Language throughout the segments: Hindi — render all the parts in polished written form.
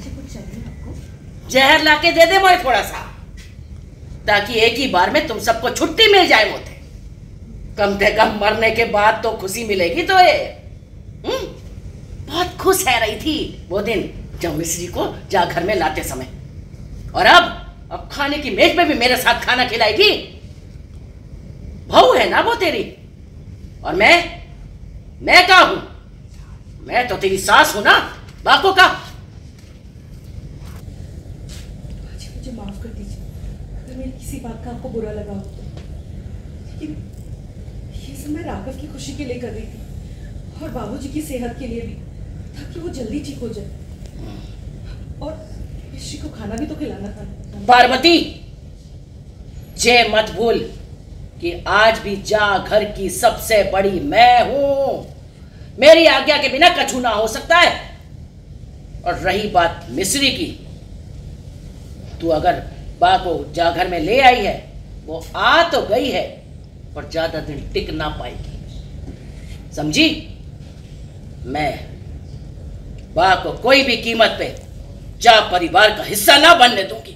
कुछ चाहिए आपको? जहर लाके दे दे मुझे थोड़ा सा, ताकि एक ही बार में तुम सबको छुट्टी मिल जाए। मोते कम से कम मरने के बाद तो खुशी मिलेगी। तो ये बहुत खुश है रही थी वो दिन जब मिश्री को जा घर में लाते समय। और अब खाने की मेज पे भी मेरे साथ खाना खिलाएगी। बहू है ना वो तेरी, और मैं क्या हूं? मैं तो तेरी सास हूं ना, बाको का। मुझे माफ कर दीजिए अगर मेरी किसी बात का आपको बुरा लगा हो तो। लेकिन ये सब मैं राघव की खुशी के लिए कर रही थी और बाबूजी की सेहत के लिए भी, ताकि वो जल्दी ठीक हो जाए। और ऋषि को खाना भी तो खिलाना था। पार्वती, जे मत भूल कि आज भी जा घर की सबसे बड़ी मैं हूं। मेरी आज्ञा के बिना कछु ना हो सकता है। और रही बात मिश्री की, तू अगर बा को जा घर में ले आई है, वो आ तो गई है पर ज्यादा दिन टिक ना पाएगी, समझी? मैं बा को कोई भी कीमत पे जा परिवार का हिस्सा ना बनने दूंगी।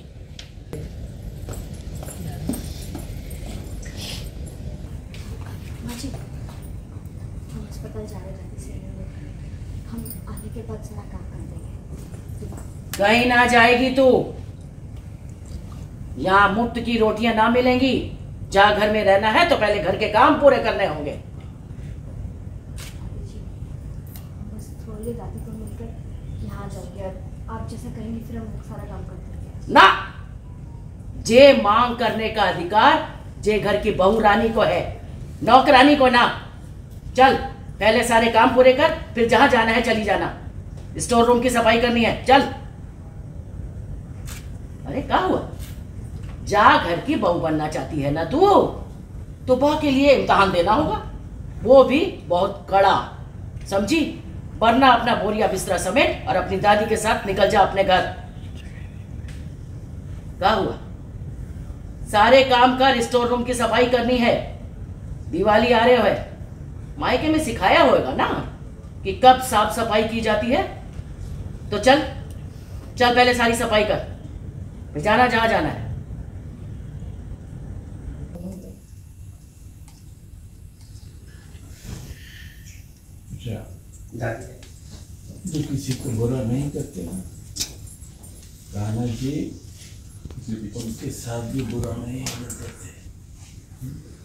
हम अस्पताल जा रहे हैं, हम आने के बाद सारा काम कर देंगे। कहीं ना जाएगी तू। यहां मुफ्त की रोटियां ना मिलेंगी। जा घर में रहना है तो पहले घर के काम पूरे करने होंगे। बस थोड़ी दादी को मिलकर यहाँ जाएंगे और आप जैसा कहेंगे फिर हम सारा काम कर देंगे। ना, जे मांग करने का अधिकार जे घर की बहू रानी को है, नौकरानी को ना। चल पहले सारे काम पूरे कर, फिर जहां जाना है चली जाना। स्टोर रूम की सफाई करनी है, चल। अरे क्या हुआ? जा घर की बहू बनना चाहती है ना तू, तो बा के लिए इम्तिहान देना होगा, वो भी बहुत कड़ा, समझी? वरना अपना बोरिया बिस्तरा समेट और अपनी दादी के साथ निकल जा अपने घर। क्या हुआ? सारे काम कर, स्टोर रूम की सफाई करनी है। दिवाली आ रहे हो, मायके में सिखाया होगा ना कि कब साफ सफाई की जाती है। तो चल चल पहले सारी सफाई कर, फिर जाना जहां जाना है। जो किसी को बुरा नहीं करते ना, कान्हा जी उनके साथ भी बुरा नहीं करते।